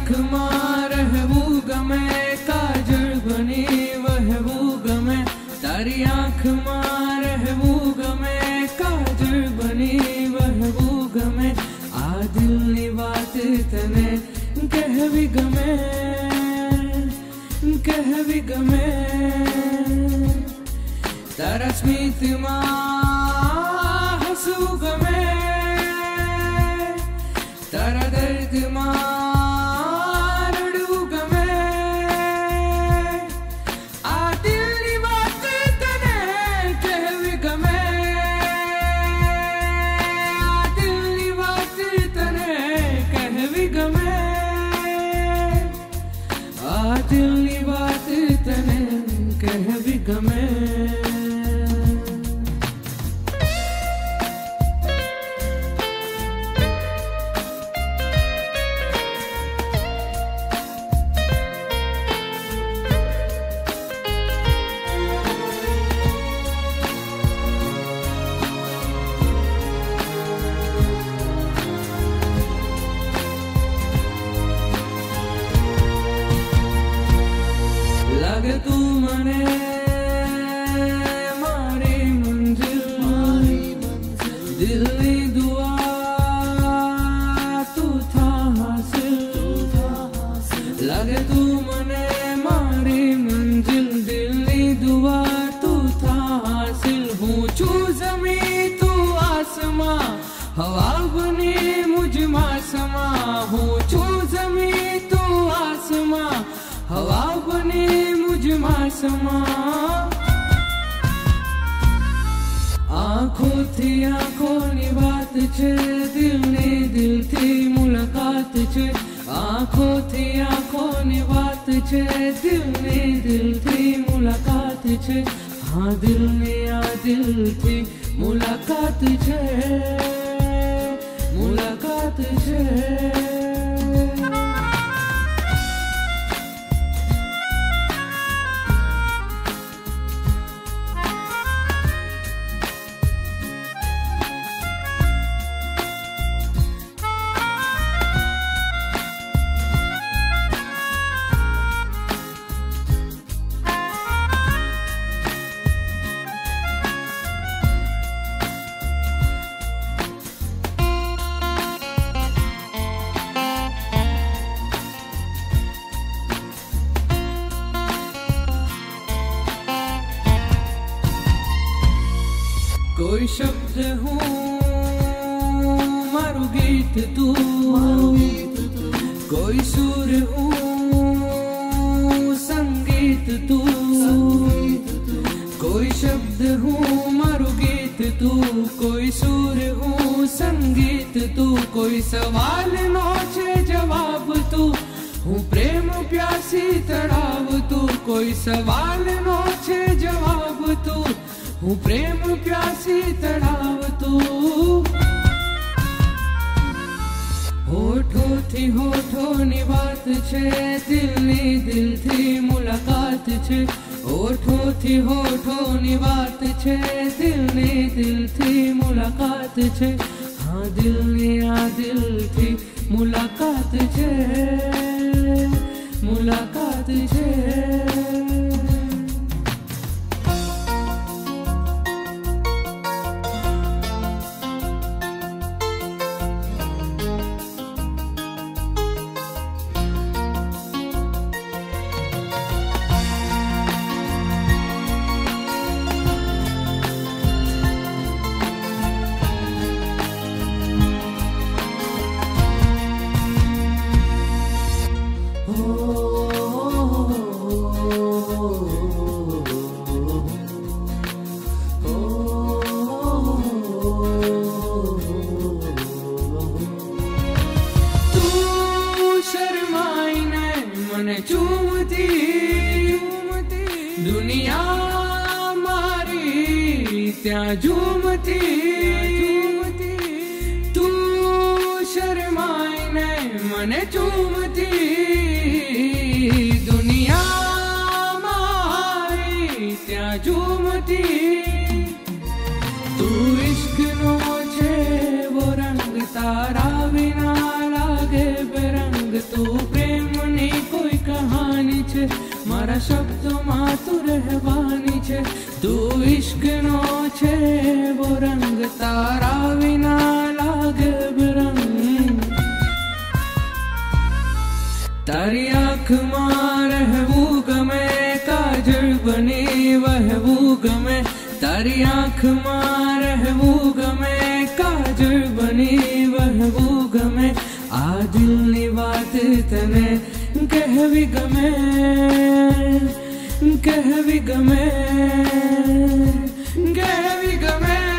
આંખમાં રહેવું ગમે, કાજળ બની વહેવું ગમે. તારી આંખમાં રહેવું ગમે, કાજળ બની વહેવું ગમે. આ દિલની વાત તને કહેવી ગમે, કહેવી ગમે. તારા સ્મિતમાં હસવું ગમે, તારા દર્દમાં રડવું ગમે. આ દિલની વાત તને કહેવી ગમે, આ દિલની વાત તને કહેવી ગમે. આ દિલની વાત તને કહેવી ગમે. લાગે તું મને મારી મંજિલ, દિલની દુઆ તું થા હાસિલ. લાગે તું મને મારી મંજિલ, દિલની દુઆ તું થા હાસિલ. હું છું જમી તું આસમાં, હવા બની મુझમાં સમા. હું છું જમી તું આસમાં, હવા બની મુझમાં સમા. આંખોથી આંખોની વાત છે, દિલની દિલથી મુલાકાત છે. આંખોથી આંખોની વાત છે, દિલની દિલથી મુલાકાત છે. હા દિલની આ દિલથી મુલાકાત છે, મુલાકાત છે. कोई शब्द हूँ मारू गीत तू, कोई सुर हूँ संगीत तू. कोई शब्द हूँ मारू गीत तू, कोई सुर हूँ संगीत तू. कोई सवाल नो छे जवाब तू, हूँ प्रेम प्यासी तड़ाव तू. कोई सवाल नो छे जवाब तू, हूँ प्रेम प्यासी तड़ाव तू. होठोથી હોઠોની વાત છે, દિલની દિલથી મુલાકાત છે. હોઠોથી હોઠોની વાત છે, દિલની દિલથી મુલાકાત છે. હા દિલની આ દિલથી મુલાકાત છે, મુલાકાત છે. दुनिया मारी ત્યાં ઝૂમતી, તું શરમાઈને મને ચૂમતી. દુનિયા મારી ત્યાં ઝૂમતી, તું ઇશ્કનો છે વો રંગ તારા વિના લાગે બેરંગ. તું પ્રેમ छे, मारा शब्दों में तू रहवानी छे। तू इश्क नो छे वो रंग, तारा विना लागे बेरंग। तारी आँख में रहवू गमे, काजल बनी वहवू गमे। तारी आँख में रहवू गमे, काजल बनी वहवू गमे। आ दिलनी बात तने कहवी गमे, कहवी गमे, कहवी गमे।